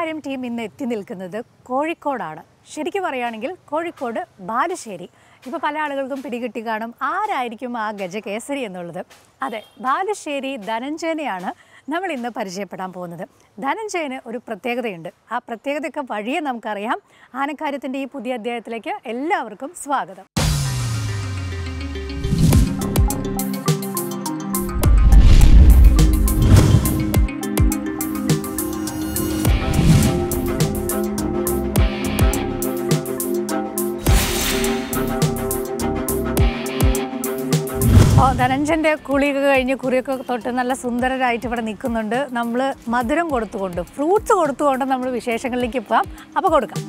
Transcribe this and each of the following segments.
ആനക്കാര്യം team ഇന്ന് എത്തി നിൽക്കുന്നത് കോഴിക്കോടാണ്. ശരിക്കും പറയുകയാണെങ്കിൽ കോഴിക്കോട് ബാലുശ്ശേരി. ഇപ്പോൾ പല ആളുകൾക്കും പിടികിട്ടി കാണും ആരായിരിക്കും ആ ഗജകേസരി എന്നുള്ളത്. അതെ, ബാലുശ്ശേരി ധനഞ്ജയനെയാണ് നമ്മൾ ഇന്ന് പരിചയപ്പെടാൻ പോകുന്നത്. ധനഞ്ജയന് ഒരു പ്രത്യേകതയുണ്ട്. ആ പ്രത്യേകതയൊക്കെ വഴിയെ നമുക്കറിയാം. ആനക്കാര്യത്തിൻ്റെ ഈ പുതിയ അധ്യായത്തിലേക്ക് എല്ലാവർക്കും സ്വാഗതം. ധനഞ്ജൻ്റെ കുളിയൊക്കെ കഴിഞ്ഞ് കുറിയൊക്കെ തൊട്ട് നല്ല സുന്ദരരായിട്ട് ഇവിടെ നിൽക്കുന്നുണ്ട്. നമ്മൾ മധുരം കൊടുത്തുകൊണ്ട്, ഫ്രൂട്ട്സ് കൊടുത്തുകൊണ്ട് നമ്മൾ വിശേഷങ്ങളിലേക്ക് പോകാം. അപ്പോൾ കൊടുക്കാം.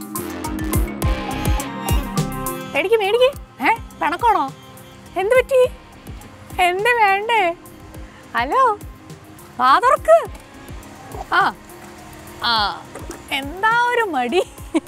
മേടിക്ക് പിണക്കണോ? എന്ത് പറ്റി? എന്ത് വേണ്ടേ? ഹലോ, ഫാദർക്ക് ആ എന്താ ഒരു മടി?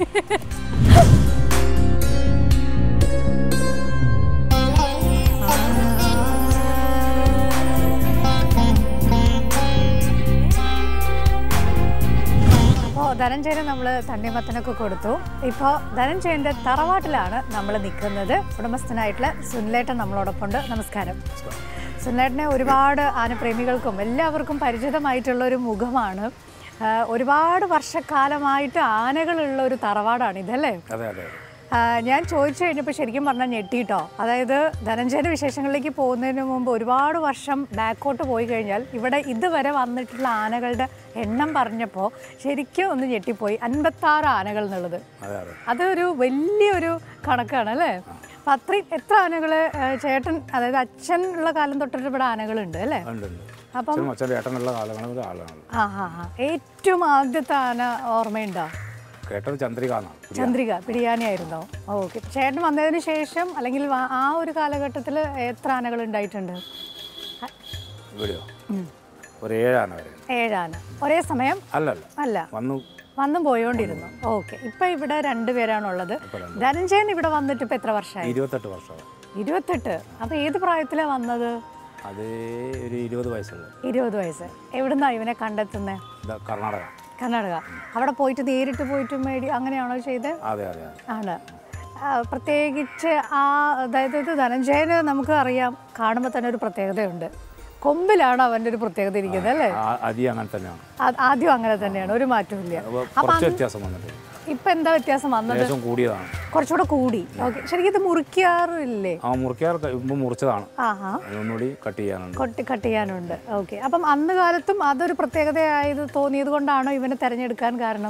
ധനഞ്ജയന് നമ്മൾ തണ്ണിമത്തനൊക്കെ കൊടുത്തു. ഇപ്പോൾ ധനഞ്ജയൻ്റെ തറവാട്ടിലാണ് നമ്മൾ നിൽക്കുന്നത്. ഉടമസ്ഥനായിട്ടുള്ള സുനിലേട്ടൻ നമ്മളോടൊപ്പം ഉണ്ട്. നമസ്കാരം. സുനിലേട്ടനെ ഒരുപാട് ആനപ്രേമികൾക്കും എല്ലാവർക്കും പരിചിതമായിട്ടുള്ളൊരു മുഖമാണ്. ഒരുപാട് വർഷക്കാലമായിട്ട് ആനകളുള്ള ഒരു തറവാടാണ് ഇതല്ലേ? ഞാൻ ചോദിച്ചു കഴിഞ്ഞപ്പോൾ ശരിക്കും പറഞ്ഞാൽ ഞെട്ടിട്ടോ. അതായത് ധനഞ്ജയൻ്റെ വിശേഷങ്ങളിലേക്ക് പോകുന്നതിന് മുമ്പ് ഒരുപാട് വർഷം ബാക്കോട്ട് പോയി കഴിഞ്ഞാൽ ഇവിടെ ഇതുവരെ വന്നിട്ടുള്ള ആനകളുടെ എണ്ണം പറഞ്ഞപ്പോൾ ശരിക്കും ഒന്ന് ഞെട്ടിപ്പോയി. 56 ആനകൾ എന്നുള്ളത് അതൊരു വലിയൊരു കണക്കാണ് അല്ലേ? അപ്പം അത്രയും എത്ര ആനകൾ ചേട്ടൻ, അതായത് അച്ഛൻ ഉള്ള കാലം തൊട്ടിട്ട് ഇവിടെ ആനകളുണ്ട് അല്ലേ? അപ്പം ഏറ്റവും ആദ്യത്തെ ആന ഓർമ്മയുണ്ടോ? ചന്ദ്രിക പിടിയാനയായിരുന്നോ? ഓക്കെ. ചേട്ടൻ വന്നതിന് ശേഷം അല്ലെങ്കിൽ ആ ഒരു കാലഘട്ടത്തിൽ എത്ര ആനകൾ ഉണ്ടായിട്ടുണ്ട്? 7 ആന ഒരേ സമയം? അല്ല, വന്നും പോയോണ്ടിരുന്നു. ഓക്കെ. ഇപ്പൊ ഇവിടെ 2 പേരാണുള്ളത്. ധനഞ്ജയൻ ഇവിടെ വന്നിട്ട് ഇപ്പൊ എത്ര വർഷമായി? 28 വർഷം. 28. അപ്പൊ ഏത് പ്രായത്തിലാണ് വന്നത്? അത് ഒരു 20 വയസ്സ്. എവിടുന്നാ ഇവനെ കണ്ടെത്തുന്നത്? കർണാടക. അവിടെ പോയിട്ട് നേരിട്ട് പോയിട്ട് അങ്ങനെയാണോ ചെയ്തത്? ആണ്. പ്രത്യേകിച്ച് അതായത് ധനഞ്ജയന് നമുക്ക് അറിയാം, കാണുമ്പോൾ തന്നെ ഒരു പ്രത്യേകതയുണ്ട്. കൊമ്പിലാണ് അവൻ്റെ ഒരു പ്രത്യേകത ഇരിക്കുന്നത് അല്ലേ? ആദ്യം അങ്ങനെ തന്നെയാണ്, ഒരു മാറ്റവും ഇല്ല. ഇപ്പൊ എന്താ വ്യത്യാസം വന്നത്? കുറച്ചുകൂടെ കൂടി. ഓക്കെ. ശരിക്കും ഇത് മുറിക്കാറില്ലേ? കട്ട് ചെയ്യാനുണ്ട്. ഓക്കെ. അപ്പം അന്ന് കാലത്തും അതൊരു പ്രത്യേകതയായത് തോന്നിയത് കൊണ്ടാണോ ഇവനെ തെരഞ്ഞെടുക്കാൻ കാരണം?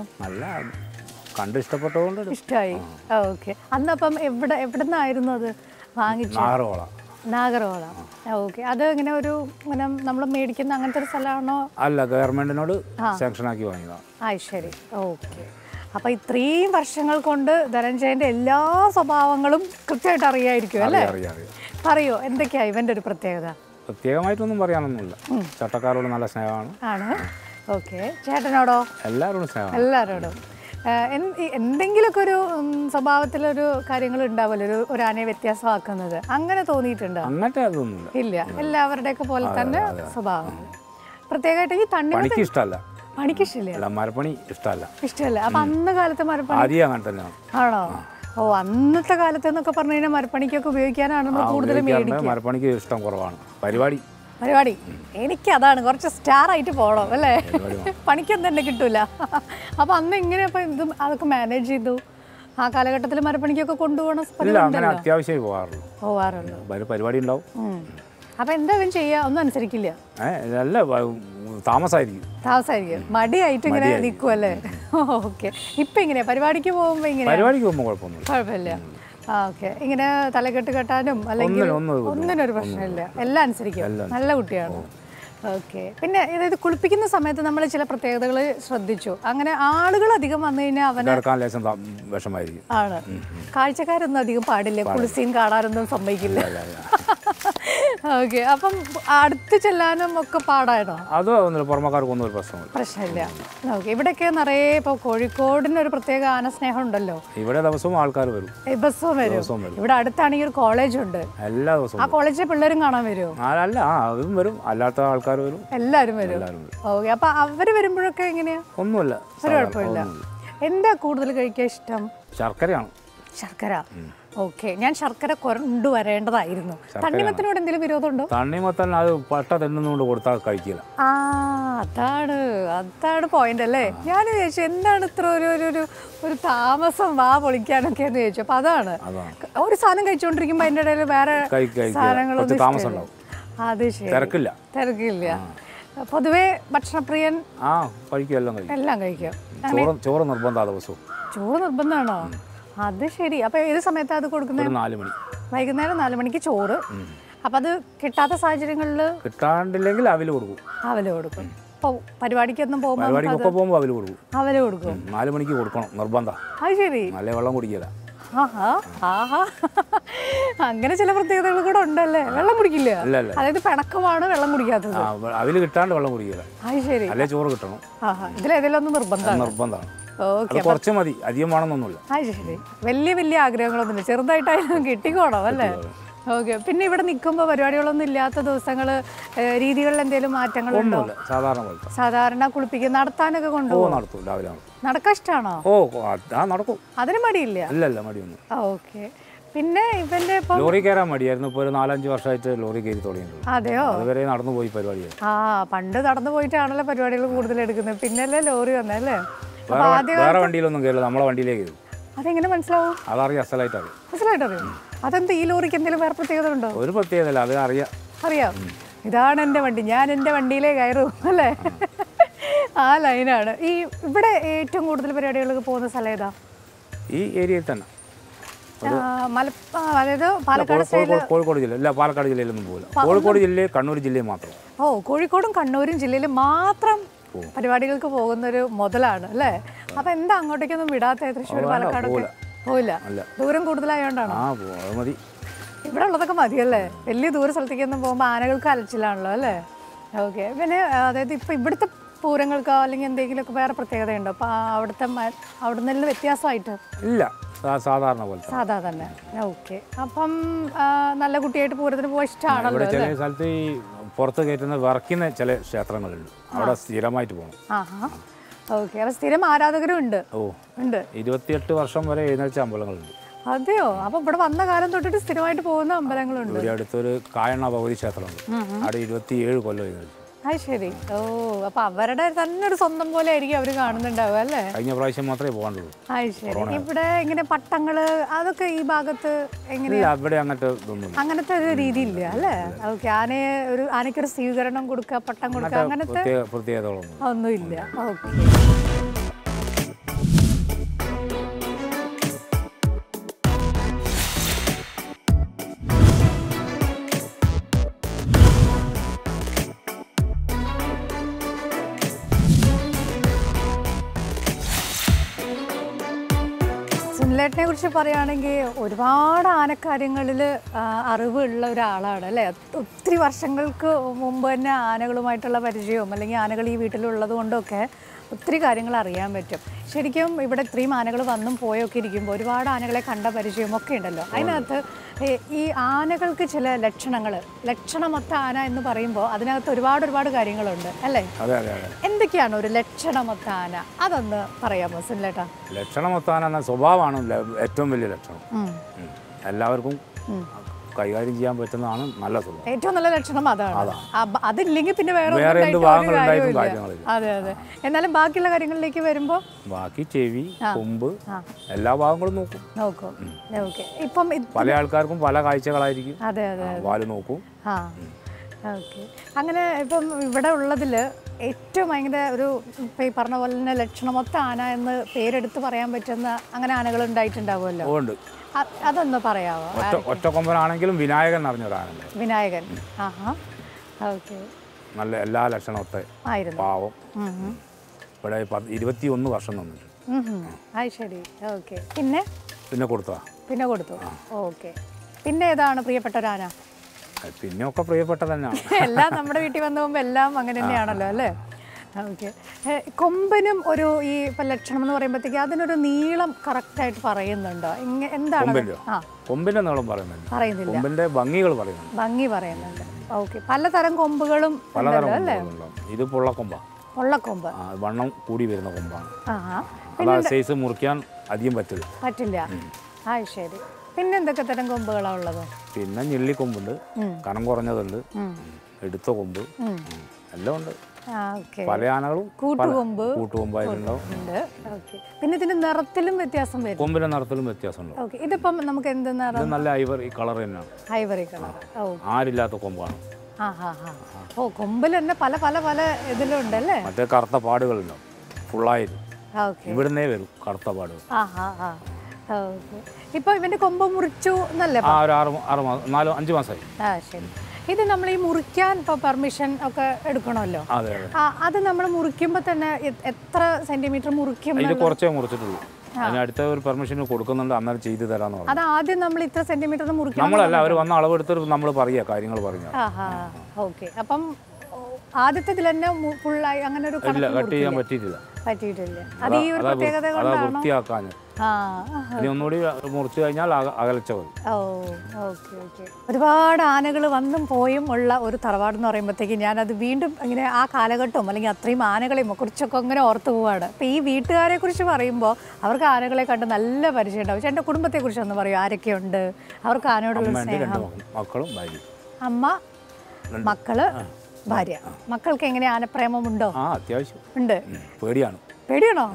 ഇഷ്ടമായി. ഓക്കെ. അന്നപ്പം എവിടുന്നായിരുന്നു അത് വാങ്ങിച്ചത്? നാഗർഹോള. ഓക്കെ. അത് ഇങ്ങനെ ഇങ്ങനെ നമ്മൾ മേടിക്കുന്ന അങ്ങനത്തെ ഒരു സ്ഥലമാണോ? അല്ല, ഗവൺമെന്റിനോട് സാങ്ഷൻ ആക്കി വാങ്ങിയതാണ്. ശരി. ഓക്കെ. അപ്പൊ ഇത്രയും വർഷങ്ങൾ കൊണ്ട് ധനഞ്ജയന്റെ എല്ലാ സ്വഭാവങ്ങളും കൃത്യമായിട്ട് അറിയായിരിക്കും അല്ലേ? പറയോ, എന്തൊക്കെയാ ഇവന്റെ ഒരു പ്രത്യേകത? പ്രത്യേകമായിട്ടൊന്നും പറയാനൊന്നുമില്ല. ചട്ടക്കാരോട് നല്ല സ്നേഹമാണ്. ഓക്കെ. ചേട്ടനോടോ? എല്ലാവരോടും എന്തെങ്കിലുമൊക്കെ ഒരു സ്വഭാവത്തിലൊരു കാര്യങ്ങൾ ഉണ്ടാവുമല്ലോ, ഒരു ആനയെ വ്യത്യാസമാക്കുന്നത്. അങ്ങനെ തോന്നിയിട്ടുണ്ടോ? ഇല്ല, എല്ലാവരുടെയൊക്കെ പോലെ തന്നെ സ്വഭാവം. പ്രത്യേകമായിട്ട് ഈ തണ്ണി ഇഷ്ടമല്ല. മരപ്പണി ഇഷ്ടമല്ല. അപ്പൊ അന്ന് കാലത്ത് മരപ്പണി ആണോ? ഓ, അന്നത്തെ കാലത്ത് എന്നൊക്കെ പറഞ്ഞു കഴിഞ്ഞാൽ മരപ്പണിക്കൊക്കെ ഉപയോഗിക്കാനാണ് നമ്മൾ കൂടുതലും മരപ്പണിക്ക് ഇഷ്ടം കുറവാണ്. പരിപാടി എനിക്കതാണ്, കുറച്ച് സ്റ്റാർ ആയിട്ട് പോകണം അല്ലേ? പണിക്കൊന്നും തന്നെ കിട്ടൂല. അപ്പൊ അന്ന് എങ്ങനെയാ ഇതും അതൊക്കെ മാനേജ് ചെയ്തു? ആ കാലഘട്ടത്തിൽ മരപ്പണിക്കൊക്കെ കൊണ്ടുപോകണം. അത്യാവശ്യം പോവാറുള്ളൂ. പരിപാടി ഉണ്ടാവും. അപ്പൊ എന്താ ഇവൻ ചെയ്യാ? ഒന്നും അനുസരിക്കില്ല. താമസായിരിക്കും. മടിയായിട്ട് ഇങ്ങനെ നിൽക്കുമല്ലേ? ഓക്കെ. ഇപ്പൊ ഇങ്ങനെയാ പരിപാടിക്ക് പോകുമ്പോ കുഴപ്പമില്ല. ഓക്കെ. ഇങ്ങനെ തലകെട്ട് കെട്ടാനും അല്ലെങ്കിൽ ഒന്നിനൊരു പ്രശ്നമില്ല, എല്ലാം അനുസരിക്കും. നല്ല കുട്ടിയാണ്. ഓക്കെ. പിന്നെ ഇത് കുളിപ്പിക്കുന്ന സമയത്ത് നമ്മൾ ചില പ്രത്യേകതകൾ ശ്രദ്ധിച്ചു. അങ്ങനെ ആളുകൾ അധികം വന്നു കഴിഞ്ഞാൽ ആണ്. കാഴ്ചക്കാരൊന്നും അധികം പാടില്ല, കുളിസീൻ കാണാനൊന്നും സമ്മതിക്കില്ല. ഓക്കെ. അപ്പം അടുത്ത് ചെല്ലാനും ഒക്കെ പാടാണോ? അത് ഒന്നുമില്ല, പുറമക്കാർക്കൊന്നും ഒരു പ്രശ്നമില്ല. ഓക്കെ. ഇവിടെയൊക്കെ നിറയെ ഇപ്പോൾ കോഴിക്കോടിന് ഒരു പ്രത്യേക ആനസ്നേഹം ഉണ്ടല്ലോ. ഇവിടെ ദിവസവും ആൾക്കാർ വരും. ബസ്സും വരും. ഇവിടെ അടുത്താണെങ്കിൽ ഒരു കോളേജ് ഉണ്ട്, എല്ലാ ദിവസവും. ആ കോളേജിലെ പിള്ളേരും കാണാൻ വരുമോ? അല്ല, അതും വരും, അല്ലാത്ത ആൾക്കാർ വരും, എല്ലാവരും വരും. ഓക്കെ. അപ്പൊ അവര് വരുമ്പോഴൊക്കെ എങ്ങനെയാ? ഒന്നുമില്ല, ഒരു കുഴപ്പമില്ല. എന്താ കൂടുതൽ കഴിക്കാൻ ഇഷ്ടം? ശർക്കരയാണ്. ശർക്കര. ഓക്കെ. ഞാൻ ശർക്കര കൊണ്ടുവരേണ്ടതായിരുന്നു. തണ്ണിമത്തനോട് എന്തെങ്കിലും വിരോധമുണ്ടോ? തണ്ണിമത്തൻ അത് പട്ട തിന്നുകൊണ്ട് കൊടുത്താൽ കഴിക്കില്ല. അതാണ് പോയിന്റ് അല്ലേ? ഞാൻ ചോദിച്ചു എന്താണ് ഇത്ര ഒരു താമസം വാ പൊളിക്കാനൊക്കെ എന്ന് ചോദിച്ചു. അപ്പൊ അതാണ് ഒരു സാധനം കഴിച്ചുകൊണ്ടിരിക്കുമ്പോ അതിന്റെ ഇടയിൽ വേറെ സാധനങ്ങളൊന്നും. അത് ശരി, തിരക്കില്ല. പൊതുവെ ഭക്ഷണപ്രിയൻ. എല്ലാം കഴിക്കും. ചോറ് നിർബന്ധമാണ് ദിവസവും. ചോറ് നിർബന്ധമാണോ? അത് ശരി. അപ്പൊ ഏത് സമയത്താണ് അത് കൊടുക്കുന്നത്? 4 മണി, വൈകുന്നേരം 4 മണിക്ക് ചോറ്. അപ്പൊ അത് കിട്ടാത്ത സാഹചര്യങ്ങളിൽ കിട്ടാണ്ടില്ലെങ്കിൽ അവല് കൊടുക്കും. ഇപ്പൊ പരിപാടിക്കൊന്നും പോകുമ്പോൾ അവല് കൊടുക്കും. 4 മണിക്ക് കൊടുക്കണം, നിർബന്ധം. അത് ശരി. നല്ല വെള്ളം കുടിക്കില്ല. അങ്ങനെ ചില പ്രത്യേകതകൾ കൂടെ ഉണ്ടല്ലേ? വെള്ളം കുടിക്കില്ല, അതായത് പിണക്കമാണ് വെള്ളം കുടിക്കാത്തത്. അവല് കിട്ടാണ്ട് വെള്ളം കുടിക്കില്ല. അത് ശരി. അല്ലെ ചോറ് കിട്ടണം. ഇതിലേതെങ്കിലും ഒന്ന് നിർബന്ധമാണ്. കുറച്ച് മതി, അധികം വേണമെന്നൊന്നുമില്ല. അത് ശരി. വലിയ ആഗ്രഹങ്ങളൊന്നുമില്ല, ചെറുതായിട്ടായാലും കിട്ടിക്കോണം അല്ലേ? ഓക്കെ. പിന്നെ ഇവിടെ നിൽക്കുമ്പോൾ പരിപാടികളൊന്നും ഇല്ലാത്ത ദിവസങ്ങൾ രീതികളിൽ എന്തെങ്കിലും മാറ്റങ്ങളുണ്ടോ? സാധാരണ കുളിപ്പിക്കുക, നടത്താനൊക്കെ കൊണ്ടുപോകും? നടക്കാൻ ഇഷ്ടമാണോ? നടക്കും. അതിന് മടിയില്ല? മടിയൊന്നും. ഓക്കെ. പിന്നെ ഇവന്റെ ലോറി കയറാൻ മടിയായിരുന്നു. ഇപ്പോൾ ഒരു 4-5 വർഷമായിട്ട് ലോറി കയറി തുടങ്ങിയിട്ടുണ്ട്. അതെയോ? അതുവരെ നടന്നു പോയി പരിപാടി. പണ്ട് നടന്നു പോയിട്ടാണല്ലോ പരിപാടികൾ കൂടുതൽ എടുക്കുന്നത്, പിന്നല്ലേ ലോറി വന്നല്ലേ? വേറെ വണ്ടിയിലൊന്നും കയറില്ല, നമ്മളെ വണ്ടിയിലേക്ക് കയറും. അതെങ്ങനെ മനസ്സിലാവും? അതറിയാം, അസലായിട്ടറിയാം. അതെന്താ ഈ ലോറിക്ക് എന്തെങ്കിലും വേറെ പ്രത്യേകത ഉണ്ടോ? ഒരു പ്രത്യേകത അത് അറിയാം. ഇതാണ് എൻ്റെ വണ്ടി, ഞാൻ എൻ്റെ വണ്ടിയിലേ കയറും അല്ലേ? ആ ലൈനാണ്. ഈ ഇവിടെ ഏറ്റവും കൂടുതൽ പരിപാടികൾക്ക് പോകുന്ന സ്ഥലം ഏതാ? ഈ ഏരിയയിൽ തന്നെ. അതായത് കോഴിക്കോട് ജില്ല, പാലക്കാട് ജില്ലയിലൊന്നും പോകില്ല. കോഴിക്കോട് ജില്ലയിൽ, കണ്ണൂർ ജില്ലയിൽ മാത്രം. കോഴിക്കോടും കണ്ണൂരും ജില്ലയിൽ മാത്രം പരിപാടികൾക്ക് പോകുന്ന ഒരു മുതലാണ് അല്ലേ? അപ്പൊ എന്താ അങ്ങോട്ടേക്കൊന്നും വിടാത്ത? തൃശ്ശൂർ, പാലക്കാടൊക്കെ പോയില്ല? ദൂരം കൂടുതലായോണ്ടാണോ? ഇവിടെ ഉള്ളതൊക്കെ മതിയല്ലേ? വലിയ ദൂര സ്ഥലത്തേക്കൊന്നും പോകുമ്പോൾ ആനകൾക്ക് അലച്ചിലാണല്ലോ അല്ലേ? ഓക്കെ. പിന്നെ അതായത് ഇപ്പൊ ഇവിടുത്തെ പൂരങ്ങൾക്കോ അല്ലെങ്കിൽ എന്തെങ്കിലുമൊക്കെ വേറെ പ്രത്യേകതയുണ്ടോ? അപ്പൊ അവിടെ നിന്ന് വ്യത്യാസമായിട്ട്? ഇല്ല, സാധാരണ പോലെ. സാധാ തന്നെ. ഓക്കെ. അപ്പം നല്ല കുട്ടിയായിട്ട് പൂരത്തിന് പോകാൻ ഇഷ്ടമാണല്ലോ? ചില സ്ഥലത്ത് ഈ പുറത്ത് കയറ്റുന്ന വിറയ്ക്കുന്ന ചില ക്ഷേത്രങ്ങളുണ്ട്, അവിടെ സ്ഥിരമായിട്ട് പോകണം. ഓക്കെ. അപ്പൊ സ്ഥിരം ആരാധകരും ഉണ്ട്? ഉണ്ട്. 28 വർഷം വരെ എഴുന്നേൽച്ച അമ്പലങ്ങളുണ്ട്. അതെയോ? അപ്പൊ ഇവിടെ വന്ന കാലം തൊട്ടിട്ട് സ്ഥിരമായിട്ട് പോകുന്ന അമ്പലങ്ങളുണ്ട്. ഇവിടെ അടുത്തൊരു കായണ്ണ ഭഗവതി ക്ഷേത്രമുണ്ട്, അവിടെ 27 കൊല്ലം എഴുന്നേൽച്ചു. അത് ശരി. അപ്പൊ അവരുടെ തന്നെ ഒരു സ്വന്തം പോലെ ആയിരിക്കും അവര് കാണുന്നുണ്ടാവുക അല്ലേ? കഴിഞ്ഞ പ്രാവശ്യം മാത്രമേ പോകാണ്ടുള്ളൂ. അത് ശരി. ഇവിടെ ഇങ്ങനെ പട്ടങ്ങള് അതൊക്കെ ഈ ഭാഗത്ത് എങ്ങനെയാ? അവിടെ അങ്ങനത്തെ ഒരു രീതി ഇല്ല അല്ലേ? ഓക്കെ. ആനയ്ക്കൊരു സ്വീകരണം കൊടുക്കുക, പട്ടം കൊടുക്കുക, അങ്ങനത്തെ പ്രത്യേകതകളൊന്നും ഒന്നുമില്ല. ഓക്കെ. സുനിലേട്ടനെ കുറിച്ച് പറയുകയാണെങ്കിൽ ഒരുപാട് ആനക്കാര്യങ്ങളിൽ അറിവുള്ള ഒരാളാണ് അല്ലേ? ഒത്തിരി വർഷങ്ങൾക്ക് മുമ്പ് തന്നെ ആനകളുമായിട്ടുള്ള പരിചയവും അല്ലെങ്കിൽ ആനകൾ ഈ വീട്ടിലുള്ളത് കൊണ്ടൊക്കെ ഒത്തിരി കാര്യങ്ങൾ അറിയാൻ പറ്റും. ശരിക്കും ഇവിടെ ഇത്രയും ആനകൾ വന്നും പോയൊക്കെ ഇരിക്കുമ്പോൾ ഒരുപാട് ആനകളെ കണ്ട പരിചയമൊക്കെ ഉണ്ടല്ലോ. അതിനകത്ത് ഈ ആനകൾക്ക് ചില ലക്ഷണമൊത്ത ആന എന്ന് പറയുമ്പോൾ അതിനകത്ത് ഒരുപാട് കാര്യങ്ങളുണ്ട് അല്ലേ? എന്തൊക്കെയാണ് ഒരു ലക്ഷണമൊത്ത ആന? അതൊന്ന് പറയാമോ സുനിലേട്ടാ? ലക്ഷണമൊത്ത ആന എന്ന സ്വഭാവമാണ് ഏറ്റവും വലിയ ലക്ഷണം. എല്ലാവർക്കും കൈകാര്യം ചെയ്യാൻ പറ്റുന്നതാണ് നല്ല സ്വഭാവം. ഏറ്റവും നല്ല ലക്ഷണം അതാണ്. അതില്ലെങ്കിൽ പിന്നെ വേറെ അതെ. എന്നാലും ബാക്കിയുള്ള കാര്യങ്ങളിലേക്ക് വരുമ്പോൾ ബാക്കി ചെവി, കൊമ്പ്, എല്ലാ ഭാഗങ്ങളും നോക്കും. ഇപ്പം പല ആൾക്കാർക്കും പല കാഴ്ചകളായിരിക്കും. വാല് നോക്കും. ഓക്കെ. അങ്ങനെ ഇപ്പം ഇവിടെ ഉള്ളതിൽ ഏറ്റവും ഭയങ്കര ഒരു ഈ പറഞ്ഞ പോലെ തന്നെ ലക്ഷണമൊത്ത ആന എന്ന് പേരെടുത്ത് പറയാൻ പറ്റുന്ന അങ്ങനെ ആനകൾ ഉണ്ടായിട്ടുണ്ടാവുമല്ലോ? അതൊന്ന് പറയാമോ? ഒറ്റക്കൊമ്പനാണെങ്കിലും വിനായകൻ അറിഞ്ഞൊരാനുണ്ട്. വിനായകൻ. ഓക്കെ. നല്ല എല്ലാ ലക്ഷണമൊത്ത പാവം. ഇവിടെ 21 വർഷം തന്നിട്ടുണ്ട്. ശരി. ഓക്കെ. പിന്നെ കൊടുത്തു. ഓക്കെ. പിന്നെ ഏതാണ് പ്രിയപ്പെട്ട ഒരു ആന? പിന്നെ ഒക്കെ പ്രിയപ്പെട്ട തന്നെയാണ്. എല്ലാം നമ്മുടെ വീട്ടിൽ വന്നു പോകുമ്പോൾ എല്ലാം അങ്ങനെ തന്നെയാണല്ലോ അല്ലേ? ഓക്കെ. കൊമ്പിനും ഒരു ഈ ഇപ്പം ലക്ഷണം എന്ന് പറയുമ്പോഴത്തേക്ക് അതിനൊരു നീളം കറക്റ്റായിട്ട് പറയുന്നുണ്ടോ? എന്താണ്? കൊമ്പിന്റെ നീളം പറയുന്നുണ്ട്, പറയുന്നില്ല. കൊമ്പിന്റെ ഭംഗികൾ പറയുന്നുണ്ട്, ഭംഗി പറയുന്നുണ്ട്. ഓക്കെ. പലതരം കൊമ്പുകളും അല്ലേ? ഇത് പൊള്ളക്കൊമ്പ, പൊള്ളക്കൊമ്പ് വണ്ണം കൂടി വരുന്ന കൊമ്പാണ്. സൈസ് മുറിക്കാൻ അധികം പറ്റില്ല. ആ ശരി. പിന്നെ എന്തൊക്കെ തരം കൊമ്പുകളാണ് ഉള്ളത്? പിന്നെ ഞെള്ളിക്കൊമ്പുണ്ട്, കനം കുറഞ്ഞതുണ്ട്, എടുത്ത കൊമ്പ് എല്ലാം ഉണ്ട്. പല ആനകളും കൂട്ടുകൊമ്പായിട്ടുണ്ടാവും. പിന്നെ ഇതിന്റെ നിറത്തിലും വ്യത്യാസം വരും, കൊമ്പിന്റെ നിറത്തിലും വ്യത്യാസം ഉണ്ടാവും. ഇതിപ്പം നമുക്ക് എന്ത് നിറം? നല്ല ഐവറി കളർ തന്നെയാണ്, ഐവറി കളർ. ആരില്ലാത്ത കൊമ്പാണ്. ഓ, കൊമ്പിൽ തന്നെ പല പല പല ഇതിലുണ്ടല്ലേ? മറ്റേ കറുത്ത പാടുകളുണ്ടാവും ഫുള്ളായിട്ട്, ഇവിടുന്നേ വരും കറുത്ത പാടുകൾ. ഇപ്പൊ ഇവന്റെ കൊമ്പ് മുറിച്ചു എന്നല്ലേ? 4-5 മാസമായി. ശരി. ഇത് നമ്മൾ ഈ മുറിക്കാൻ ഇപ്പോൾ പെർമിഷൻ ഒക്കെ എടുക്കണമല്ലോ. അത് നമ്മൾ മുറിക്കുമ്പോൾ തന്നെ എത്ര സെന്റിമീറ്റർ മുറിക്കും? കുറച്ചേ മുറിച്ചിട്ടുള്ളൂ, അതിനടുത്ത ഒരു പെർമിഷൻ കൊടുക്കുന്നുണ്ട്, അന്നേരം ചെയ്തു തരാന്ന് പറഞ്ഞു. അത് ആദ്യം നമ്മൾ ഇത്ര സെന്റിമീറ്റർ മുറിക്കണം നമ്മളല്ല, അവർ വന്ന അളവെടുത്തിട്ട് നമ്മൾ പറയാ കാര്യങ്ങൾ പറഞ്ഞു. ഓക്കെ. അപ്പം ആദ്യത്തെ ഇതിൽ തന്നെ ഫുള്ളായി അങ്ങനെ ഒരു കട്ട് ചെയ്യാൻ പറ്റിയിട്ടില്ല. അത് ഈ ഒരു പ്രത്യേകത കൊണ്ടാണോ? വൃത്തിയാക്കാൻ ഇനി ഒന്നുകൂടി മുറിച്ചു കഴിഞ്ഞാൽ അകലച്ച മതി. ഒരുപാട് ആനകൾ വന്നും പോയും ഉള്ള ഒരു തറവാട് എന്ന് പറയുമ്പോഴത്തേക്ക് ഞാനത് വീണ്ടും ഇങ്ങനെ ആ കാലഘട്ടവും അല്ലെങ്കിൽ അത്രയും ആനകളെയും കുറിച്ചൊക്കെ അങ്ങനെ ഓർത്തു പോവാണ്. അപ്പം ഈ വീട്ടുകാരെ കുറിച്ച് പറയുമ്പോൾ അവർക്ക് ആനകളെ കണ്ട് നല്ല പരിചയം ഉണ്ടാവും. ചേട്ടൻ്റെ കുടുംബത്തെ കുറിച്ച് ഒന്ന് പറയും, ആരൊക്കെയുണ്ട് അവർക്ക് ആനയോടുള്ള സ്നേഹം? മക്കളും ഭാര്യ. അമ്മ, മക്കള്, ഭാര്യ. മക്കൾക്ക് എങ്ങനെ ആനപ്രേമമുണ്ടോ? അത്യാവശ്യം ഉണ്ട്. പേടിയാണോ?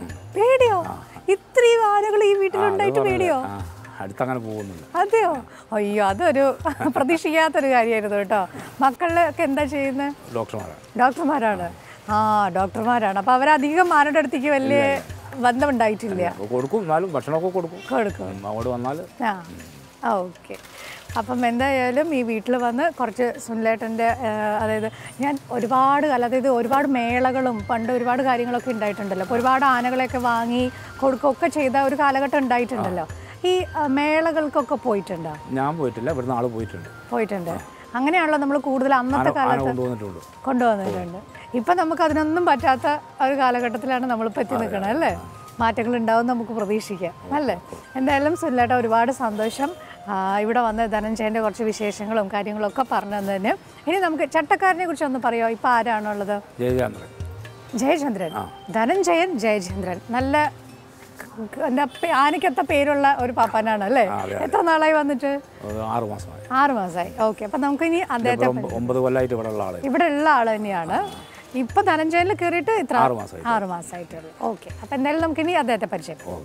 ഇത്രയും ആനകൾ ഈ വീട്ടിലുണ്ടായിട്ട് പേടിയോ? അടുത്തങ്ങനെ പോകുന്നില്ല. അതെയോ? അയ്യോ, അതൊരു പ്രതീക്ഷിക്കാത്തൊരു കാര്യമായിരുന്നു കേട്ടോ. മക്കളിലൊക്കെ എന്താ ചെയ്യുന്നത്? ഡോക്ടർമാരാണ്. ഡോക്ടർമാരാണ്. അപ്പൊ അവരധികം ആനയുടെ അടുത്തേക്ക് വലിയ ബന്ധമുണ്ടായിട്ടില്ല. കൊടുക്കും, ഭക്ഷണമൊക്കെ കൊടുക്കും. അങ്ങോട്ട് വന്നാൽ. ഓക്കെ. അപ്പം എന്തായാലും ഈ വീട്ടിൽ വന്ന് കുറച്ച് സുനിലേട്ടൻ്റെ, അതായത് ഞാൻ ഒരുപാട് കാലം, അതായത് ഒരുപാട് മേളകളും പണ്ട് ഒരുപാട് കാര്യങ്ങളൊക്കെ ഉണ്ടായിട്ടുണ്ടല്ലോ. അപ്പോൾ ഒരുപാട് ആനകളെയൊക്കെ വാങ്ങി കൊടുക്കുകയൊക്കെ ചെയ്ത ഒരു കാലഘട്ടം ഉണ്ടായിട്ടുണ്ടല്ലോ. ഈ മേളകൾക്കൊക്കെ പോയിട്ടുണ്ടോ? ഞാൻ പോയിട്ടില്ല, ഇവിടുന്ന് ആൾ പോയിട്ടുണ്ട്. അങ്ങനെയാണല്ലോ നമ്മൾ കൂടുതൽ അന്നത്തെ കാലത്ത് കൊണ്ടുവന്നിട്ടുണ്ട്. ഇപ്പം നമുക്ക് അതിനൊന്നും പറ്റാത്ത ഒരു കാലഘട്ടത്തിലാണ് നമ്മളിപ്പോൾ എത്തി നിൽക്കുന്നത് അല്ലേ? മാറ്റങ്ങൾ ഉണ്ടാവും നമുക്ക് പ്രതീക്ഷിക്കാം അല്ലേ? എന്തായാലും സുനിലേട്ട ഒരുപാട് സന്തോഷം ഇവിടെ വന്ന് ധനഞ്ജയൻ്റെ കുറച്ച് വിശേഷങ്ങളും കാര്യങ്ങളൊക്കെ പറഞ്ഞു തന്നതിന്. ഇനി നമുക്ക് ചട്ടക്കാരനെ കുറിച്ച് ഒന്ന് പറയുമോ? ഇപ്പം ആരാണുള്ളത്? ജയചന്ദ്രൻ. ധനഞ്ജയൻ ജയചന്ദ്രൻ. നല്ല എന്താ ആനയ്ക്കത്ത പേരുള്ള ഒരു പാപ്പാനാണ് അല്ലേ? എത്ര നാളായി വന്നിട്ട്? 6 മാസമായി. ഓക്കെ. അപ്പം നമുക്ക് ഇനി അദ്ദേഹത്തെ, 9 കൊല്ലമായിട്ട് ഇവിടെ ഉള്ള ആൾ തന്നെയാണ്. ഇപ്പം ധനഞ്ജയനിൽ കയറിയിട്ട് ഇത്ര 6 മാസമായിട്ടുള്ളൂ. ഓക്കെ. അപ്പം എന്തായാലും നമുക്കിനി അദ്ദേഹത്തെ പരിചയം.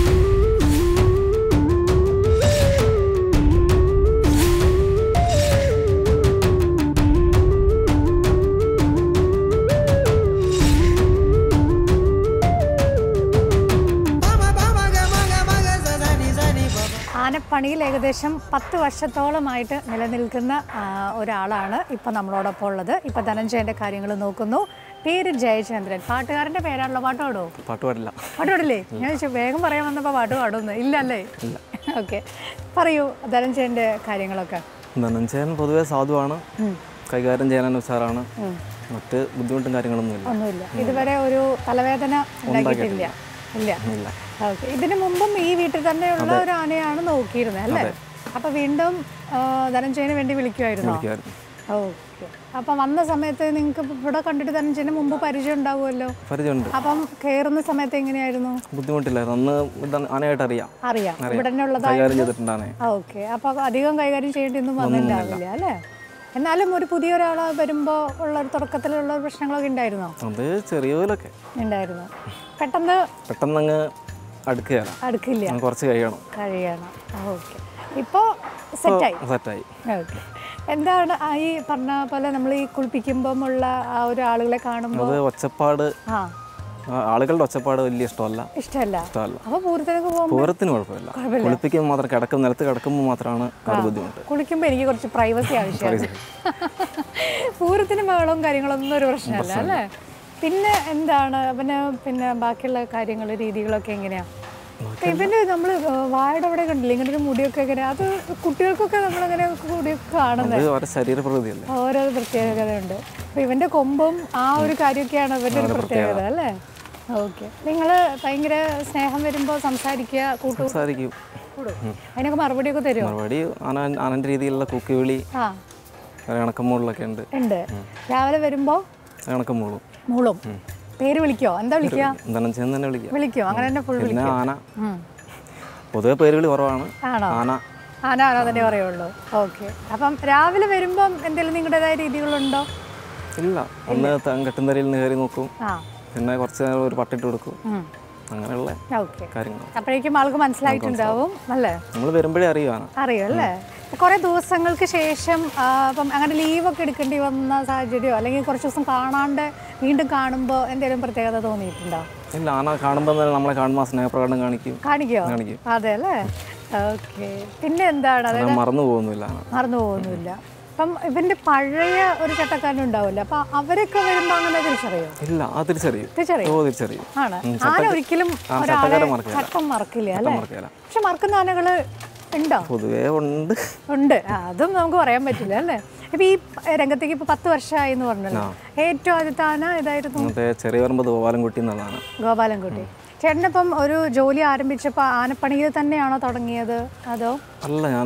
ആനപ്പണിയിൽ ഏകദേശം 10 വർഷത്തോളമായിട്ട് നിലനിൽക്കുന്ന ഒരാളാണ് ഇപ്പം നമ്മളോടൊപ്പം ഉള്ളത്. ഇപ്പം ധനഞ്ജയൻ്റെ കാര്യങ്ങൾ നോക്കുന്നു. പേര് ജയചന്ദ്രൻ. പാട്ടുകാരൻ്റെ പേരാണല്ലോ. പാട്ടുപാടില്ലേ? ഞാൻ വേഗം പറയാൻ വന്നപ്പോൾ പാട്ട് പാടുന്നു ഇല്ലല്ലേ? ഓക്കെ. പറയൂ ധനഞ്ജയൻ്റെ കാര്യങ്ങളൊക്കെ. ധനഞ്ജയൻ പൊതുവെ സാധുവാണ്, കൈകാര്യം ചെയ്യാൻ ഉഷാറാണ്, മറ്റ് ബുദ്ധിമുട്ടും കാര്യങ്ങളൊന്നുമില്ല. ഇതുവരെ ഒരു തലവേദന ഉണ്ടാക്കിയിട്ടില്ല? ഇല്ല. ഓക്കെ. ഇതിനു മുമ്പും ഈ വീട്ടിൽ തന്നെയുള്ള ഒരു ആനയാണ് നോക്കിയിരുന്നത് അല്ലേ? അപ്പൊ വീണ്ടും ധനഞ്ജയന് വേണ്ടി വിളിക്കുമായിരുന്നോ? ഓക്കെ. അപ്പം വന്ന സമയത്ത് നിങ്ങൾക്ക് ഇവിടെ കണ്ടിട്ട് ധനഞ്ജയന് മുമ്പ് പരിചയം ഉണ്ടാവുമല്ലോ? പരിചയമുണ്ട്. അപ്പം കയറുന്ന സമയത്ത് എങ്ങനെയായിരുന്നു? ബുദ്ധിമുട്ടില്ലായിരുന്നു, ആനയായിട്ട് അറിയാം. ഇവിടെ തന്നെ ഉള്ളതാണ്. ഓക്കെ. അപ്പൊ അധികം കൈകാര്യം ചെയ്യേണ്ടിയൊന്നും വന്നിട്ടുണ്ടാവില്ല അല്ലേ? എന്നാലും ഒരു പുതിയ ഒരാളെ വരുമ്പോൾ ഉള്ള ഒരു തുടക്കത്തിലുള്ള പ്രശ്നങ്ങളൊക്കെ ഉണ്ടായിരുന്നോ? അത് ചെറിയ പോലൊക്കെ ഉണ്ടായിരുന്നു. പെട്ടെന്ന് അങ്ങ് അടുക്കില്ല, കുറച്ച് കഴിയണം. ഓക്കെ. ഇപ്പോൾ സെറ്റായി. ഓക്കെ. എന്താണ് ഈ പറഞ്ഞ പോലെ നമ്മൾ ഈ കുളിപ്പിക്കുമ്പം ഉള്ള ആ ഒരു ആളുകളെ കാണുമ്പോൾ ഒച്ചപ്പാട്, ആളുകളുടെ ഒച്ചപ്പാട് വലിയ ഇഷ്ടമല്ല. അപ്പോൾ പൂരത്തിന് കുഴപ്പമില്ല. കുളിപ്പിക്കുമ്പോൾ മാത്രം നിലത്ത് കിടക്കുമ്പോൾ മാത്രമാണ് ബുദ്ധിമുട്ട്. കുളിക്കുമ്പോൾ എനിക്ക് കുറച്ച് പ്രൈവസി ആവശ്യമാണ്. പൂരത്തിന് ബഹളവും കാര്യങ്ങളൊന്നും ഒരു പ്രശ്നമല്ല അല്ലേ? പിന്നെ എന്താണ് പിന്നെ ബാക്കിയുള്ള കാര്യങ്ങൾ രീതികളൊക്കെ എങ്ങനെയാണ്? ഇവന്റെ നമ്മൾ വായുടെ അവിടെ കണ്ടില്ലേ ഇങ്ങനെ ഒരു മുടിയൊക്കെ ഇങ്ങനെ, അത് കുട്ടികൾക്കൊക്കെ നമ്മളങ്ങനെ മുടിയൊക്കെ കാണുന്നത് ശരീരപ്രകൃതിയല്ലേ, ഓരോ പ്രത്യേകതയുണ്ട്. അപ്പൊ ഇവന്റെ കൊമ്പും ആ ഒരു കാര്യമൊക്കെയാണ് ഇവന്റെ ഒരു പ്രത്യേകത അല്ലേ? ഓക്കെ. നിങ്ങള് ഭയങ്കര സ്നേഹം വരുമ്പോ സംസാരിക്കുക, സംസാരിക്കും, അതിനൊക്കെ മറുപടിയൊക്കെ തരുമോ? മറുപടി ആനന്റെ രീതിയിലുള്ള കൂക്കുവിളി, ഇണക്കമ്മൂളൊക്കെ ഉണ്ട്. രാവിലെ വരുമ്പോ മൂളും. പേര് വിളിക്കോ? എന്താ വിളിക്കുക? വിളിക്കോ? അങ്ങനെ തന്നെ ഫുൾ വിളിക്കും. ആന പൊതുവെ പേരുകൾ കുറവാണ്. ആന ആന തന്നെ പറയുള്ളൂ. ഓക്കെ. അപ്പം രാവിലെ വരുമ്പം എന്തെങ്കിലും നിങ്ങളുടേതായ രീതികളുണ്ടോ? ഇല്ല, ഒന്ന് കെട്ടുന്നരയിൽ നിന്ന് കയറി നോക്കും, പിന്നെ കുറച്ച് നേരം ഒരു പട്ടിട്ട് കൊടുക്കും, അങ്ങനെയുള്ള കാര്യങ്ങൾ. അപ്പോഴേക്കും ആൾക്ക് മനസ്സിലായിട്ടുണ്ടാവും അല്ലേ? നമ്മൾ വരുമ്പോഴേ അറിയും അല്ലേ? കുറെ ദിവസങ്ങൾക്ക് ശേഷം അപ്പം അങ്ങനെ ലീവൊക്കെ എടുക്കേണ്ടി വന്ന സാഹചര്യമോ അല്ലെങ്കിൽ കുറച്ച് ദിവസം കാണാണ്ട് വീണ്ടും കാണുമ്പോൾ എന്തെങ്കിലും പ്രത്യേകത തോന്നിയിട്ടുണ്ടോ? ഇല്ല, ആന കാണുമ്പോൾ നമ്മളെ കാണുമ്പോൾ സ്നേഹപ്രകടനം കാണിക്കോ? അതെ അല്ലേ? ഓക്കെ. പിന്നെ എന്താണ്, അതായത് മറന്നു പോകുന്നില്ല. അപ്പം ഇവന്റെ പഴയ ഒരു ചട്ടക്കാരൻ ഉണ്ടാവില്ല, അപ്പൊ അവരൊക്കെ വരുമ്പോ അങ്ങനെ തിരിച്ചറിയോ? ഇല്ല, തിരിച്ചറിയും. ആണ്. ആന ഒരിക്കലും ഒരാളെ ചട്ടം മറക്കില്ല അല്ലേ? പക്ഷെ മറക്കുന്ന ആനകള് ഉണ്ടോ? പൊതുവേ ഉണ്ട്. അതും നമുക്ക് പറയാൻ പറ്റില്ല അല്ലേ? ഇപ്പൊ ഈ രംഗത്തേക്ക് ഇപ്പൊ 10 വർഷമായി എന്ന് പറഞ്ഞല്ലോ. ഏറ്റവും ആദ്യത്തെ ആന ഇതായിരുന്നു ഗോപാലൻകുട്ടി. ചേട്ടനിപ്പം ഒരു ജോലി ആരംഭിച്ചപ്പോൾ ആനപ്പണിയിൽ തന്നെയാണോ തുടങ്ങിയത് അതോ? അല്ല, ഞാൻ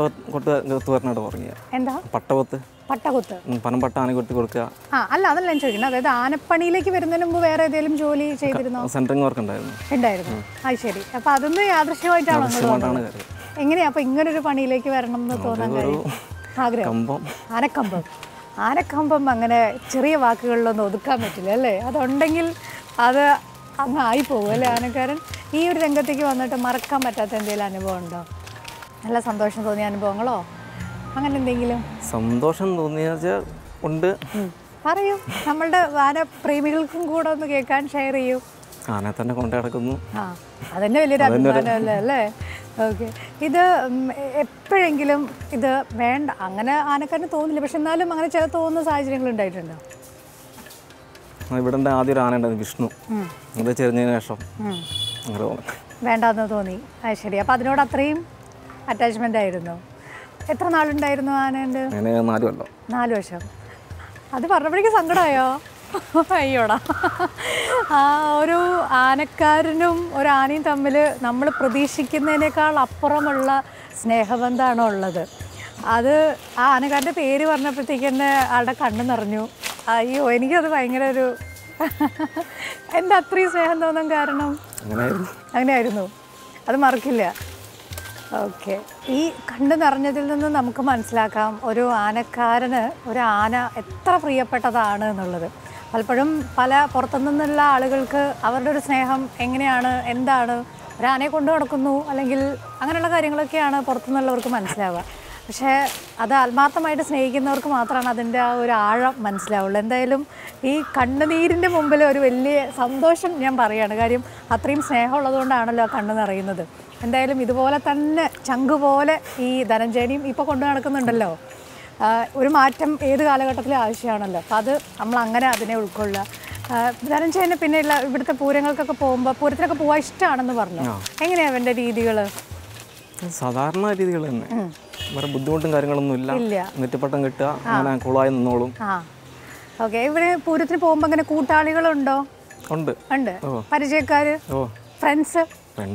എന്താ പട്ടകൊത്ത് പനമ്പട്ട ആനക്കൊട്ടി കൊടുക്കുക. അല്ല, അതല്ല ഞാൻ ചോദിക്കുന്നത്. അതായത് ആനപ്പണിയിലേക്ക് വരുന്നതിന് മുമ്പ് വേറെ ഏതെങ്കിലും ജോലി ചെയ്തിരുന്നോ? സെന്ററിംഗ് വർക്ക് ഉണ്ടായിരുന്നു. അത് ശരി. അപ്പൊ അതൊന്ന് യാദൃശ്യമായിട്ടാണോ? എങ്ങനെയാ അപ്പൊ ഇങ്ങനൊരു പണിയിലേക്ക് വരണം എന്ന് തോന്നാൻ കഴിയും? ആഗ്രഹം. ആനക്കമ്പം അങ്ങനെ ചെറിയ വാക്കുകളിലൊന്നും ഒതുക്കാൻ പറ്റില്ല അല്ലേ? അതുണ്ടെങ്കിൽ അത് അങ്ങ് ആയിപ്പോകും അല്ലേ ആനക്കാരൻ? ഈ ഒരു രംഗത്തേക്ക് വന്നിട്ട് മറക്കാൻ പറ്റാത്ത എന്തെങ്കിലും അനുഭവം ഉണ്ടോ? നല്ല സന്തോഷം തോന്നിയ അനുഭവങ്ങളോ അങ്ങനെ എന്തെങ്കിലും? സന്തോഷം തോന്നിയ ഉണ്ട്, പറയൂ. നമ്മളുടെ ആനപ്രേമികൾക്കും കൂടെ ഒന്ന് കേൾക്കാൻ ഷെയർ ചെയ്യൂ. ആനെ തന്നെ കൊണ്ടു നടക്കുന്നു, അതന്നെ വലിയൊരു അഭിമാനമല്ലേ അല്ലേ? ഓക്കെ. ഇത് എപ്പോഴെങ്കിലും ഇത് വേണ്ട അങ്ങനെ ആനക്കാരന് തോന്നില്ല, പക്ഷെ എന്നാലും അങ്ങനെ ചില തോന്നുന്ന സാഹചര്യങ്ങൾ ഉണ്ടായിട്ടുണ്ടോ? ഇവിടെ ആദ്യം ഒരു ആന ഉണ്ടായിരുന്നു, വിഷ്ണു. അത് ചെറിഞ്ഞതിന് ശേഷം വേണ്ടാന്ന് തോന്നി. അത് ശരി. അപ്പം അതിനോട് അത്രയും അറ്റാച്ച്മെന്റ് ആയിരുന്നു. എത്ര നാളുണ്ടായിരുന്നു ആനേൻ്റെ? 4 വർഷം. അത് പറഞ്ഞപ്പോഴേക്കും സങ്കടമായോ? അയ്യോടാ. ഒരു ആനക്കാരനും ഒരു ആനയും തമ്മിൽ നമ്മൾ പ്രതീക്ഷിക്കുന്നതിനേക്കാൾ അപ്പുറമുള്ള സ്നേഹബന്ധമാണോ ഉള്ളത്? അത് ആ ആനക്കാരൻ്റെ പേര് പറഞ്ഞപ്പോഴത്തേക്ക് തന്നെ ആളുടെ കണ്ണ് നിറഞ്ഞു. അയ്യോ, എനിക്കത് ഭയങ്കര ഒരു എന്താ അത്രയും സ്നേഹം തോന്നാൻ കാരണം? അങ്ങനെയായിരുന്നു. അത് മറക്കില്ല. ഓക്കെ. ഈ കണ്ണ് നിറഞ്ഞതിൽ നിന്ന് നമുക്ക് മനസ്സിലാക്കാം ഒരു ആനക്കാരന് ഒരു ആന എത്ര പ്രിയപ്പെട്ടതാണ് എന്നുള്ളത്. പലപ്പോഴും പല പുറത്തുനിന്നുള്ള ആളുകൾക്ക് അവരുടെ ഒരു സ്നേഹം എങ്ങനെയാണ്, എന്താണ്, ഒരാനയെ കൊണ്ടു നടക്കുന്നു അല്ലെങ്കിൽ അങ്ങനെയുള്ള കാര്യങ്ങളൊക്കെയാണ് പുറത്തുനിന്നുള്ളവർക്ക് മനസ്സിലാവുക. പക്ഷേ അത് ആത്മാർത്ഥമായിട്ട് സ്നേഹിക്കുന്നവർക്ക് മാത്രമാണ് അതിൻ്റെ ആ ഒരു ആഴം മനസ്സിലാവുള്ളൂ. എന്തായാലും ഈ കണ്ണുനീരിൻ്റെ മുമ്പിൽ ഒരു വലിയ സന്തോഷം ഞാൻ പറയുകയാണ്. കാര്യം അത്രയും സ്നേഹമുള്ളതുകൊണ്ടാണല്ലോ ആ കണ്ണ് നിറയുന്നത്. എന്തായാലും ഇതുപോലെ തന്നെ ചങ്ക് പോലെ ഈ ധനഞ്ജയനെയും ഇപ്പോൾ കൊണ്ടു നടക്കുന്നുണ്ടല്ലോ. ഒരു മാറ്റം ഏത് കാലഘട്ടത്തിലും ആവശ്യമാണല്ലോ. അപ്പോൾ അത് നമ്മൾ അങ്ങനെ അതിനെ ഉൾക്കൊള്ളുക. ധനഞ്ജയന് പിന്നെയുള്ള ഇവിടുത്തെ പൂരങ്ങൾക്കൊക്കെ പോകുമ്പോൾ പൂരത്തിനൊക്കെ പോകാൻ ഇഷ്ടമാണെന്ന് പറഞ്ഞു. എങ്ങനെയാണ് അവൻ്റെ രീതികൾ? സാധാരണ രീതികൾ തന്നെ, വേറെ ബുദ്ധിമുട്ടും കാര്യങ്ങളൊന്നും ഇല്ല. നെറ്റിപ്പട്ടം കിട്ടുക, അങ്ങനെ കൂളായി നിന്നോളും. ഓക്കെ. ഇവിടെ പൂരത്തിന് പോകുമ്പോൾ അങ്ങനെ കൂട്ടാളികളുണ്ടോ? ഉണ്ട്. പരിചയക്കാര്, ഫ്രണ്ട്സ്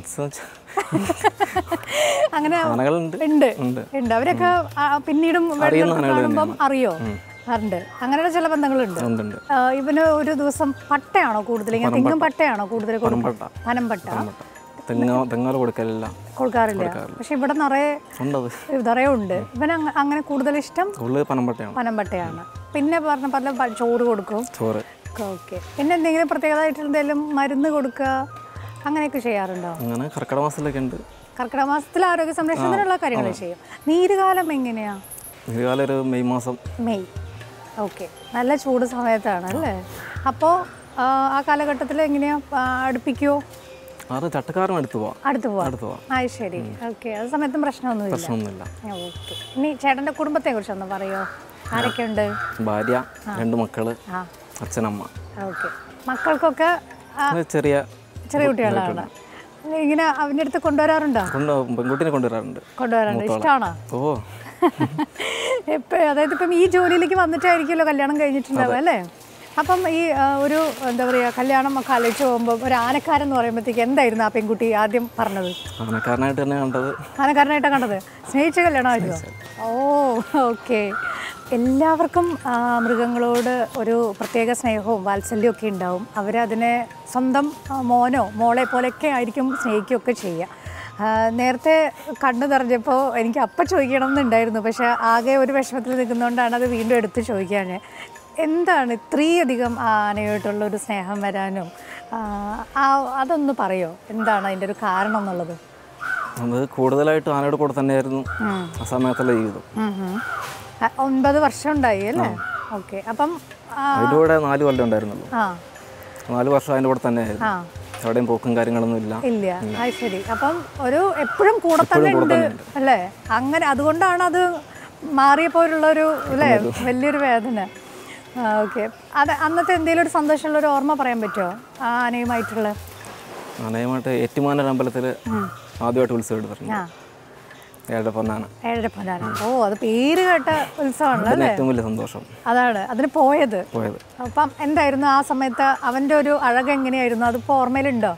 അങ്ങനെ ഉണ്ട്. അവരൊക്കെ പിന്നീടും കാണുമ്പം അറിയോ? ഉണ്ട്. അങ്ങനെയുള്ള ചില ബന്ധങ്ങളുണ്ട്. ഇവന് ഒരു ദിവസം പട്ടയാണോ കൂടുതൽ? ഇങ്ങനെ തെങ്ങും പട്ടയാണോ കൂടുതൽ? പനമ്പട്ട കൊടുക്കാറില്ല. പക്ഷെ ഇവിടെ നിറയെ ഉണ്ട്. ഇവന് അങ്ങനെ കൂടുതൽ ഇഷ്ടം പനമ്പട്ടയാണ്. പിന്നെ പറഞ്ഞ പല ചോറ് കൊടുക്കും. ഓക്കെ. പിന്നെ എന്തെങ്കിലും പ്രത്യേകമായിട്ട് എന്തെങ്കിലും മരുന്ന് കൊടുക്കുക അങ്ങനെയൊക്കെ ചെയ്യാറുണ്ടോ? കർക്കിടക മാസത്തിൽ ആരോഗ്യ സംരക്ഷണത്തിനുള്ള കാര്യങ്ങൾ ചെയ്യും. നീരുകാലം എങ്ങനെയാ? മെയ്. ഓക്കെ. നല്ല ചൂട് സമയത്താണ് അല്ലേ? അപ്പോൾ ആ കാലഘട്ടത്തിൽ എങ്ങനെയാ അടുപ്പിക്കുമോ? അടുത്ത് പോവാം. ആ ശരി. ഓക്കെ. ആ സമയത്തും പ്രശ്നമൊന്നുമില്ല. ഓക്കെ. ഇനി ചേട്ടൻ്റെ കുടുംബത്തെ കുറിച്ച് ഒന്ന് പറയോ? ആരൊക്കെ ഉണ്ട്? ഭാര്യ, 2 മക്കള്, അച്ഛനമ്മ. ഓക്കെ. മക്കൾക്കൊക്കെ ചെറിയ കുട്ടികളാണ്. ഇങ്ങനെ അവൻ്റെ അടുത്ത് കൊണ്ടുവരാറുണ്ടോ? പെൺകുട്ടിനെ കൊണ്ടുവരാറുണ്ട്. ഇഷ്ടമാണോ? ഓ അതായത് ഇപ്പം ഈ ജോലിയിലേക്ക് വന്നിട്ടായിരിക്കുമല്ലോ കല്യാണം കഴിഞ്ഞിട്ടുണ്ടാവുക അല്ലേ? അപ്പം ഈ ഒരു എന്താ പറയുക കല്യാണം ഒക്കെ ആലോചിച്ച് പോകുമ്പോൾ ഒരു ആനക്കാരൻ എന്ന് പറയുമ്പോഴത്തേക്ക് എന്തായിരുന്നു ആ പെൺകുട്ടി ആദ്യം പറഞ്ഞത്? ആനക്കാരനായിട്ട് തന്നെ കണ്ടത്. ആനക്കാരനായിട്ടാണ് കണ്ടത്. സ്നേഹിച്ച കല്യാണമായിരുന്നു. ഓ ഓക്കെ. എല്ലാവർക്കും മൃഗങ്ങളോട് ഒരു പ്രത്യേക സ്നേഹവും വാത്സല്യവും ഒക്കെ ഉണ്ടാവും. അവരതിനെ സ്വന്തം മോനോ മോളെ പോലെയൊക്കെ ആയിരിക്കും സ്നേഹിക്കുകയൊക്കെ ചെയ്യുക. നേരത്തെ കണ്ണു നിറഞ്ഞപ്പോൾ എനിക്ക് അപ്പം ചോദിക്കണം എന്നുണ്ടായിരുന്നു, പക്ഷേ ആകെ ഒരു വിഷമത്തിൽ നിൽക്കുന്നതുകൊണ്ടാണ് അത് വീണ്ടും എടുത്ത് ചോദിക്കാൻ. എന്താണ് ഇത്രയധികം ആനയായിട്ടുള്ളൊരു സ്നേഹം വരാനും അതൊന്ന് പറയോ, എന്താണ് അതിൻ്റെ ഒരു കാരണം എന്നുള്ളത്? അത് കൂടുതലായിട്ട് ആനയുടെ കൂടെ തന്നെയായിരുന്നു ആ സമയത്തുള്ള ജീവിതം. 9 വർഷം ഉണ്ടായി അല്ലേ? ഓക്കെ. അപ്പം അതിൻ്റെ കൂടെ 4 കൊല്ലം ഉണ്ടായിരുന്നല്ലോ. 4 വർഷം അതിൻ്റെ കൂടെ തന്നെയായിരുന്നു. എവിടെയും പോക്കും കാര്യങ്ങളൊന്നും ഇല്ല. അത് ശരി. അപ്പം ഒരു എപ്പോഴും കൂടെ തന്നെ ഉണ്ട് അല്ലേ? അങ്ങനെ അതുകൊണ്ടാണ് അത് മാറിയപ്പോഴുള്ളൊരു അല്ലേ വലിയൊരു വേദന. ഓക്കെ. അത് അന്നത്തെ എന്തെങ്കിലും ഒരു സന്തോഷമുള്ളൊരു ഓർമ്മ പറയാൻ പറ്റുമോ ആനയുമായിട്ടുള്ള? ആനയുമായിട്ട് ഏറ്റുമാനൂർ അമ്പലത്തിൽ ആദ്യമായിട്ട് ഉത്സവം എടുത്തിട്ടുണ്ട്. ഏഴരപ്പൊന്നാന. ഓ, അത് പേര് കേട്ട ഉത്സവമാണല്ലോ. ഏറ്റവും വലിയ സന്തോഷം അതാണ് അതിന് പോയത്. അപ്പം എന്തായിരുന്നു ആ സമയത്ത് അവൻ്റെ ഒരു അഴക് എങ്ങനെയായിരുന്നു? അതിപ്പോൾ ഓർമ്മയിലുണ്ടോ?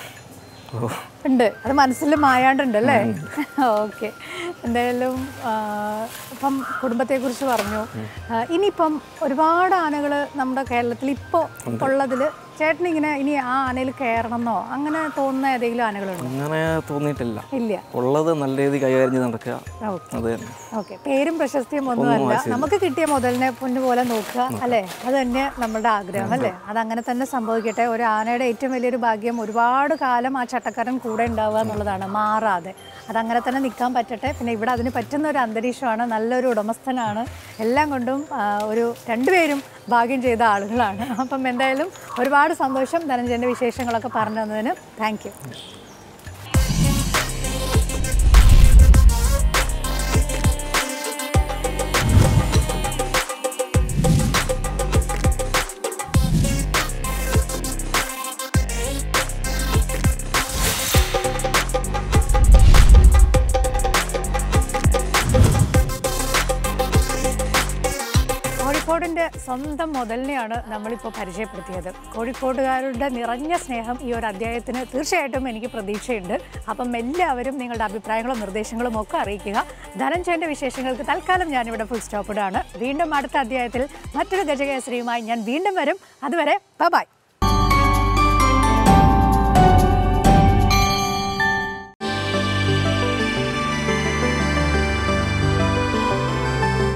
ഉണ്ട്, അത് മനസ്സിൽ മായാണ്ടുണ്ടല്ലേ? ഓക്കെ. എന്തായാലും ഇപ്പം കുടുംബത്തെക്കുറിച്ച് പറഞ്ഞു. ഇനിയിപ്പം ഒരുപാട് ആനകൾ നമ്മുടെ കേരളത്തിൽ ഇപ്പോൾ ഉള്ളതിൽ ചേട്ടനിങ്ങനെ ഇനി ആ ആനയിൽ കയറണമെന്നോ അങ്ങനെ തോന്നുന്ന ഏതെങ്കിലും ആനകളുണ്ടോ? അങ്ങനെ തോന്നിയിട്ടില്ല. ഇല്ല. ഉള്ളത് നല്ല രീതിയിൽ കൈകാര്യം നടക്കുക. ഓക്കെ. പേരും പ്രശസ്തിയും ഒന്നുമല്ല, നമുക്ക് കിട്ടിയ മുതലിനെ പൊന്നുപോലെ നോക്കുക അല്ലേ? അത് തന്നെ നമ്മുടെ ആഗ്രഹം അല്ലേ? അതങ്ങനെ തന്നെ സംഭവിക്കട്ടെ. ഒരു ആനയുടെ ഏറ്റവും വലിയൊരു ഭാഗ്യം ഒരുപാട് കാലം ആ ചട്ടക്കാരൻ കൂടെ ഉണ്ടാവുക എന്നുള്ളതാണ്, മാറാതെ. അതങ്ങനെ തന്നെ നിൽക്കാൻ പറ്റട്ടെ. പിന്നെ ഇവിടെ അതിന് പറ്റുന്ന ഒരു അന്തരീക്ഷമാണ്, നല്ലൊരു ഉടമസ്ഥനാണ്, എല്ലാം കൊണ്ടും ഒരു രണ്ടുപേരും ഭാഗ്യം ചെയ്ത ആളുകളാണ്. അപ്പം എന്തായാലും ഒരുപാട് സന്തോഷം ധനഞ്ജയൻ്റെ വിശേഷങ്ങളൊക്കെ പറഞ്ഞു തന്നതിന്. Thank you. കോഴിക്കോടിൻ്റെ സ്വന്തം മുതലിനെയാണ് നമ്മളിപ്പോൾ പരിചയപ്പെടുത്തിയത്. കോഴിക്കോടുകാരുടെ നിറഞ്ഞ സ്നേഹം ഈ ഒരു അധ്യായത്തിന് തീർച്ചയായിട്ടും എനിക്ക് പ്രതീക്ഷയുണ്ട്. അപ്പം എല്ലാവരും നിങ്ങളുടെ അഭിപ്രായങ്ങളും നിർദ്ദേശങ്ങളും ഒക്കെ അറിയിക്കുക. ധനഞ്ജയൻ്റെ വിശേഷങ്ങൾക്ക് തൽക്കാലം ഞാനിവിടെ ഫുൾ സ്റ്റോപ്പിടാണ്. വീണ്ടും അടുത്ത അധ്യായത്തിൽ മറ്റൊരു ഗജകേസരിയുമായി ഞാൻ വീണ്ടും വരും. അതുവരെ ബൈ.